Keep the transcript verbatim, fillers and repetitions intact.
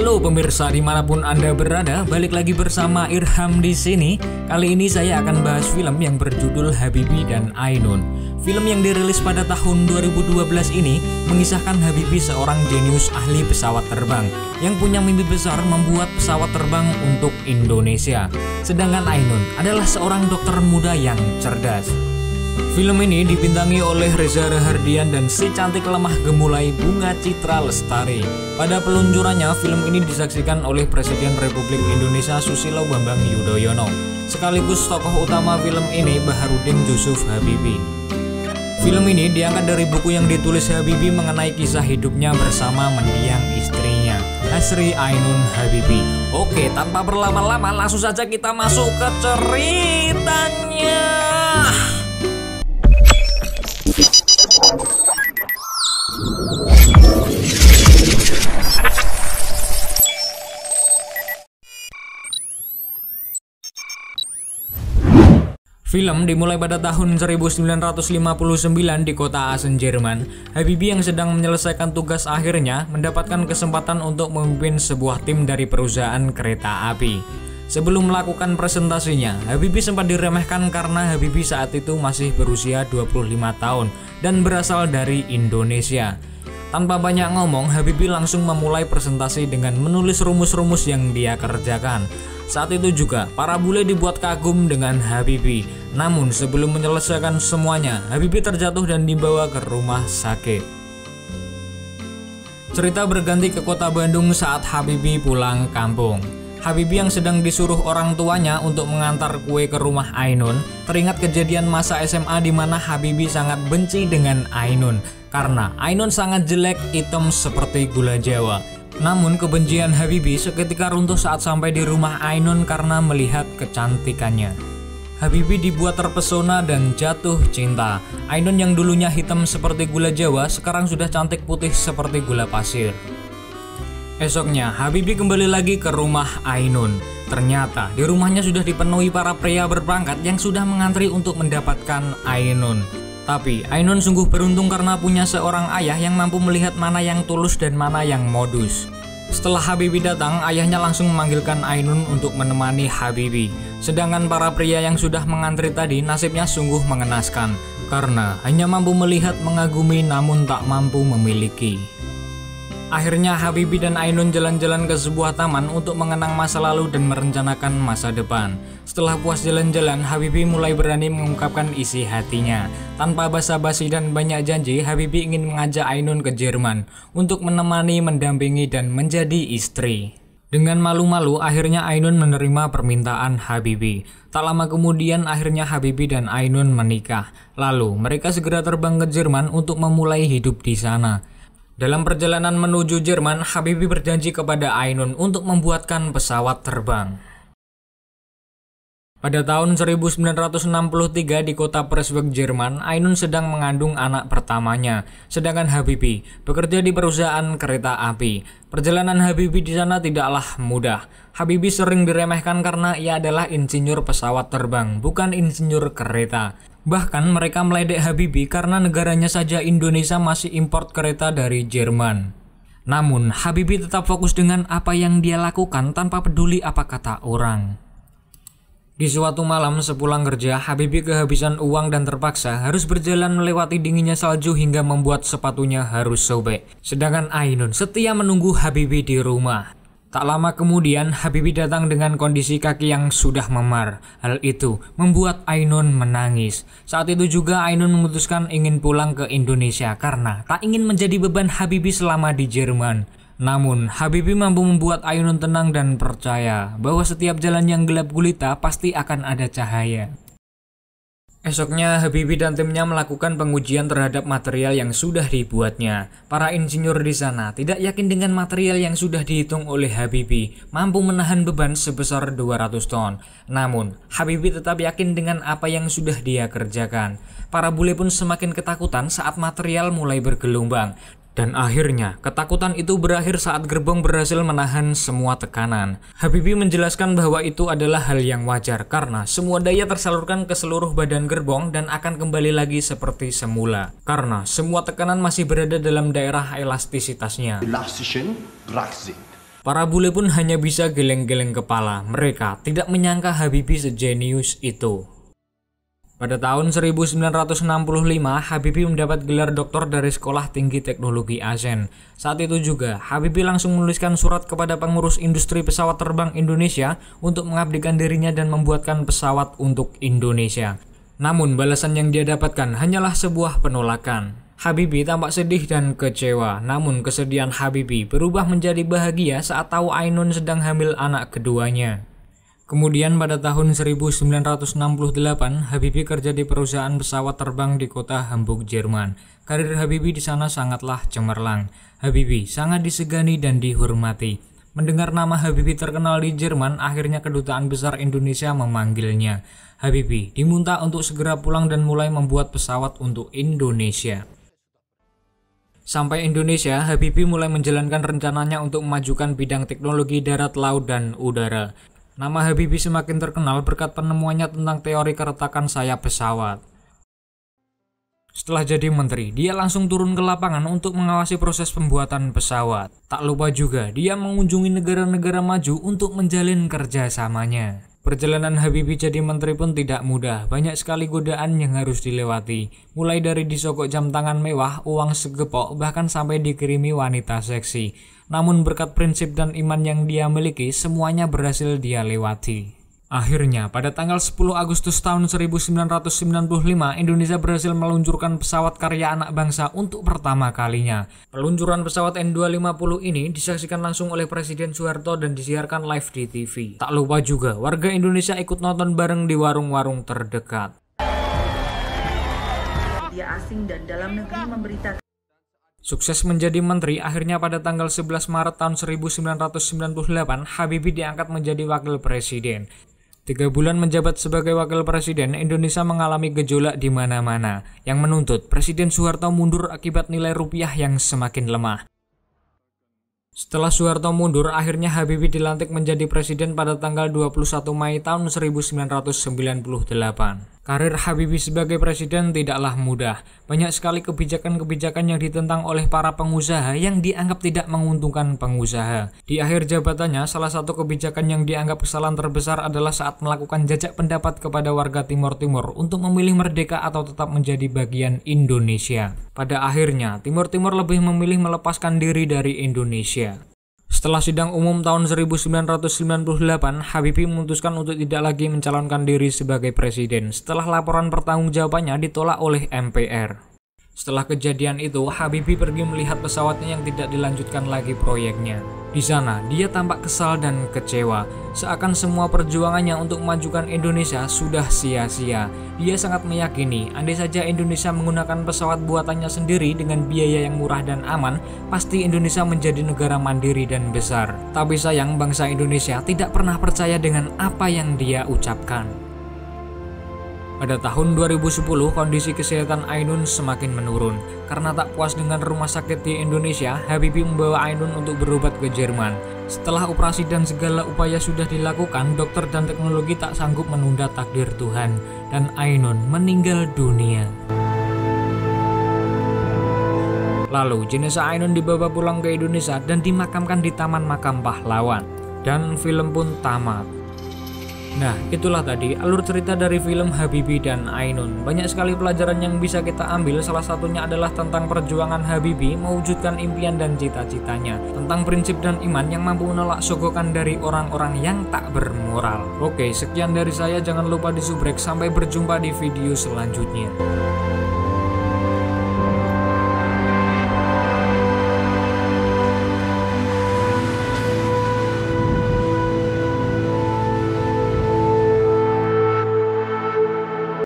Halo pemirsa dimanapun Anda berada, balik lagi bersama Irham di sini. Kali ini saya akan bahas film yang berjudul Habibie dan Ainun. Film yang dirilis pada tahun dua ribu dua belas ini mengisahkan Habibie, seorang jenius ahli pesawat terbang yang punya mimpi besar membuat pesawat terbang untuk Indonesia. Sedangkan Ainun adalah seorang dokter muda yang cerdas. Film ini dibintangi oleh Reza Rahardian dan si cantik lemah gemulai Bunga Citra Lestari. Pada peluncurannya, film ini disaksikan oleh Presiden Republik Indonesia Susilo Bambang Yudhoyono. Sekaligus tokoh utama film ini Baharudin Jusuf Habibie. Film ini diangkat dari buku yang ditulis Habibie mengenai kisah hidupnya bersama mendiang istrinya, Hasri Ainun Habibie. Oke, tanpa berlama-lama langsung saja kita masuk ke ceritanya. Film dimulai pada tahun seribu sembilan ratus lima puluh sembilan di kota Aachen, Jerman. Habibie yang sedang menyelesaikan tugas akhirnya mendapatkan kesempatan untuk memimpin sebuah tim dari perusahaan kereta api. Sebelum melakukan presentasinya, Habibie sempat diremehkan karena Habibie saat itu masih berusia dua puluh lima tahun dan berasal dari Indonesia. Tanpa banyak ngomong, Habibie langsung memulai presentasi dengan menulis rumus-rumus yang dia kerjakan. Saat itu juga, para bule dibuat kagum dengan Habibie. Namun sebelum menyelesaikan semuanya, Habibie terjatuh dan dibawa ke rumah sakit. Cerita berganti ke kota Bandung saat Habibie pulang kampung. Habibie yang sedang disuruh orang tuanya untuk mengantar kue ke rumah Ainun teringat kejadian masa S M A di mana Habibie sangat benci dengan Ainun karena Ainun sangat jelek, hitam seperti gula Jawa. Namun kebencian Habibie seketika runtuh saat sampai di rumah Ainun karena melihat kecantikannya. Habibie dibuat terpesona dan jatuh cinta. Ainun yang dulunya hitam seperti gula Jawa sekarang sudah cantik putih seperti gula pasir. Esoknya Habibie kembali lagi ke rumah Ainun. Ternyata di rumahnya sudah dipenuhi para pria berpangkat yang sudah mengantri untuk mendapatkan Ainun. Tapi Ainun sungguh beruntung karena punya seorang ayah yang mampu melihat mana yang tulus dan mana yang modus. Setelah Habibie datang, ayahnya langsung memanggilkan Ainun untuk menemani Habibie. Sedangkan para pria yang sudah mengantri tadi nasibnya sungguh mengenaskan karena hanya mampu melihat, mengagumi namun tak mampu memiliki. Akhirnya Habibie dan Ainun jalan-jalan ke sebuah taman untuk mengenang masa lalu dan merencanakan masa depan. Setelah puas jalan-jalan, Habibie mulai berani mengungkapkan isi hatinya. Tanpa basa-basi dan banyak janji, Habibie ingin mengajak Ainun ke Jerman untuk menemani, mendampingi, dan menjadi istri. Dengan malu-malu, akhirnya Ainun menerima permintaan Habibie. Tak lama kemudian, akhirnya Habibie dan Ainun menikah. Lalu, mereka segera terbang ke Jerman untuk memulai hidup di sana. Dalam perjalanan menuju Jerman, Habibie berjanji kepada Ainun untuk membuatkan pesawat terbang. Pada tahun seribu sembilan ratus enam puluh tiga di kota Pressburg, Jerman, Ainun sedang mengandung anak pertamanya. Sedangkan Habibie bekerja di perusahaan kereta api. Perjalanan Habibie di sana tidaklah mudah. Habibie sering diremehkan karena ia adalah insinyur pesawat terbang, bukan insinyur kereta. Bahkan mereka meledek Habibie karena negaranya saja Indonesia masih import kereta dari Jerman. Namun Habibie tetap fokus dengan apa yang dia lakukan tanpa peduli apa kata orang. Di suatu malam sepulang kerja, Habibie kehabisan uang dan terpaksa harus berjalan melewati dinginnya salju hingga membuat sepatunya harus sobek. Sedangkan Ainun setia menunggu Habibie di rumah. Tak lama kemudian, Habibie datang dengan kondisi kaki yang sudah memar. Hal itu membuat Ainun menangis. Saat itu juga Ainun memutuskan ingin pulang ke Indonesia karena tak ingin menjadi beban Habibie selama di Jerman. Namun, Habibie mampu membuat Ainun tenang dan percaya bahwa setiap jalan yang gelap gulita pasti akan ada cahaya. Esoknya, Habibie dan timnya melakukan pengujian terhadap material yang sudah dibuatnya. Para insinyur di sana tidak yakin dengan material yang sudah dihitung oleh Habibie mampu menahan beban sebesar dua ratus ton. Namun, Habibie tetap yakin dengan apa yang sudah dia kerjakan. Para bule pun semakin ketakutan saat material mulai bergelombang. Dan akhirnya, ketakutan itu berakhir saat gerbong berhasil menahan semua tekanan. Habibie menjelaskan bahwa itu adalah hal yang wajar karena semua daya tersalurkan ke seluruh badan gerbong dan akan kembali lagi seperti semula. Karena semua tekanan masih berada dalam daerah elastisitasnya. Para bule pun hanya bisa geleng-geleng kepala, mereka tidak menyangka Habibie sejenius itu. Pada tahun seribu sembilan ratus enam puluh lima, Habibie mendapat gelar doktor dari Sekolah Tinggi Teknologi ASEAN. Saat itu juga, Habibie langsung menuliskan surat kepada pengurus industri pesawat terbang Indonesia untuk mengabdikan dirinya dan membuatkan pesawat untuk Indonesia. Namun, balasan yang dia dapatkan hanyalah sebuah penolakan. Habibie tampak sedih dan kecewa, namun kesedihan Habibie berubah menjadi bahagia saat tahu Ainun sedang hamil anak keduanya. Kemudian pada tahun seribu sembilan ratus enam puluh delapan, Habibie kerja di perusahaan pesawat terbang di kota Hamburg, Jerman. Karir Habibie di sana sangatlah cemerlang. Habibie sangat disegani dan dihormati. Mendengar nama Habibie terkenal di Jerman, akhirnya Kedutaan Besar Indonesia memanggilnya. Habibie diminta untuk segera pulang dan mulai membuat pesawat untuk Indonesia. Sampai Indonesia, Habibie mulai menjalankan rencananya untuk memajukan bidang teknologi darat, laut, dan udara. Nama Habibie semakin terkenal berkat penemuannya tentang teori keretakan sayap pesawat. Setelah jadi menteri, dia langsung turun ke lapangan untuk mengawasi proses pembuatan pesawat. Tak lupa juga, dia mengunjungi negara-negara maju untuk menjalin kerjasamanya. Perjalanan Habibie jadi menteri pun tidak mudah, banyak sekali godaan yang harus dilewati. Mulai dari disogok jam tangan mewah, uang segepok, bahkan sampai dikirimi wanita seksi. Namun berkat prinsip dan iman yang dia miliki, semuanya berhasil dia lewati. Akhirnya, pada tanggal sepuluh Agustus tahun seribu sembilan ratus sembilan puluh lima, Indonesia berhasil meluncurkan pesawat karya anak bangsa untuk pertama kalinya. Peluncuran pesawat N dua lima nol ini disaksikan langsung oleh Presiden Soeharto dan disiarkan live di T V. Tak lupa juga, warga Indonesia ikut nonton bareng di warung-warung terdekat. Media asing dan dalam negeri memberitakan Sukses menjadi menteri, akhirnya pada tanggal sebelas Maret tahun seribu sembilan ratus sembilan puluh delapan, Habibie diangkat menjadi wakil presiden. Tiga bulan menjabat sebagai wakil presiden, Indonesia mengalami gejolak di mana-mana, yang menuntut Presiden Soeharto mundur akibat nilai rupiah yang semakin lemah. Setelah Soeharto mundur, akhirnya Habibie dilantik menjadi presiden pada tanggal dua puluh satu Mei tahun seribu sembilan ratus sembilan puluh delapan. Karir Habibie sebagai presiden tidaklah mudah. Banyak sekali kebijakan-kebijakan yang ditentang oleh para pengusaha yang dianggap tidak menguntungkan pengusaha. Di akhir jabatannya, salah satu kebijakan yang dianggap kesalahan terbesar adalah saat melakukan jajak pendapat kepada warga Timor Timur untuk memilih merdeka atau tetap menjadi bagian Indonesia. Pada akhirnya, Timor Timur lebih memilih melepaskan diri dari Indonesia. Setelah sidang umum tahun seribu sembilan ratus sembilan puluh delapan, Habibie memutuskan untuk tidak lagi mencalonkan diri sebagai presiden setelah laporan pertanggungjawabannya ditolak oleh M P R. Setelah kejadian itu, Habibie pergi melihat pesawatnya yang tidak dilanjutkan lagi proyeknya. Di sana, dia tampak kesal dan kecewa, seakan semua perjuangannya untuk memajukan Indonesia sudah sia-sia. Dia sangat meyakini, andai saja Indonesia menggunakan pesawat buatannya sendiri dengan biaya yang murah dan aman, pasti Indonesia menjadi negara mandiri dan besar. Tapi sayang, bangsa Indonesia tidak pernah percaya dengan apa yang dia ucapkan. Pada tahun dua ribu sepuluh, kondisi kesehatan Ainun semakin menurun. Karena tak puas dengan rumah sakit di Indonesia, Habibie membawa Ainun untuk berobat ke Jerman. Setelah operasi dan segala upaya sudah dilakukan, dokter dan teknologi tak sanggup menunda takdir Tuhan, dan Ainun meninggal dunia. Lalu, jenazah Ainun dibawa pulang ke Indonesia dan dimakamkan di Taman Makam Pahlawan. Dan film pun tamat. Nah, itulah tadi alur cerita dari film Habibie dan Ainun. Banyak sekali pelajaran yang bisa kita ambil, salah satunya adalah tentang perjuangan Habibie mewujudkan impian dan cita-citanya, tentang prinsip dan iman yang mampu menolak sogokan dari orang-orang yang tak bermoral. Oke, sekian dari saya, jangan lupa disubrek, sampai berjumpa di video selanjutnya.